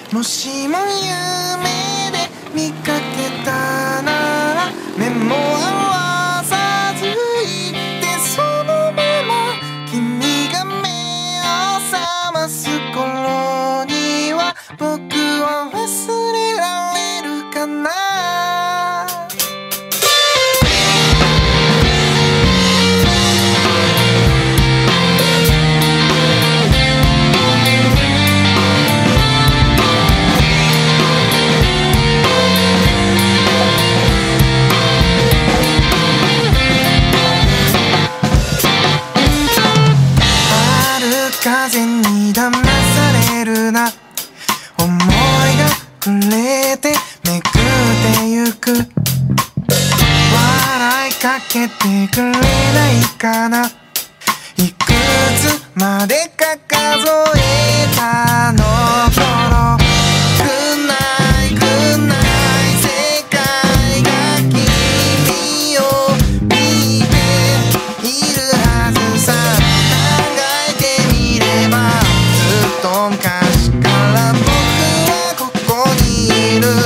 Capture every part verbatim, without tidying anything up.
もしも夢で見かけたなら目も合わさずいてそのまま君が目を覚ます頃には僕は忘れられるかな。風に騙されるな思いがくれてめくってゆく笑いかけてくれないかないくつまでか数えたの頃Good night Good night世界が君を見ているはずさ昔から僕はここにいる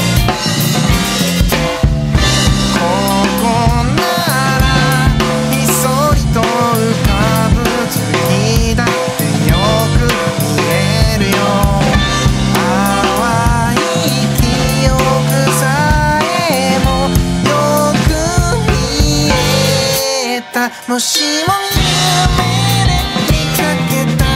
ここならひそりと浮かぶ月だってよく見えるよ淡い記憶さえもよく見えたもしも夢で見かけた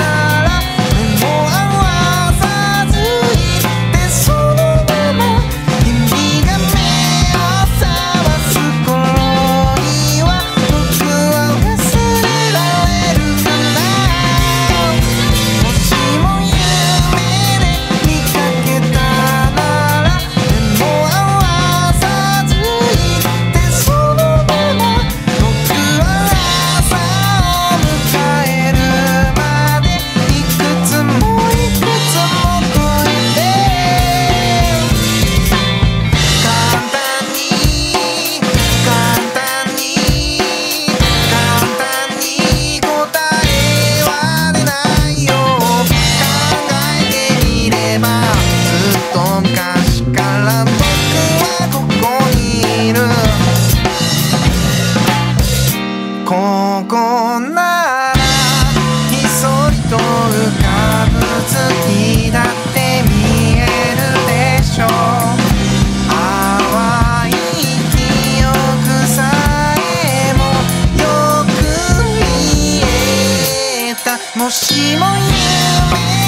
ここならひそりと浮かぶ月だって見えるでしょう淡い記憶さえもよく見えたもしも夢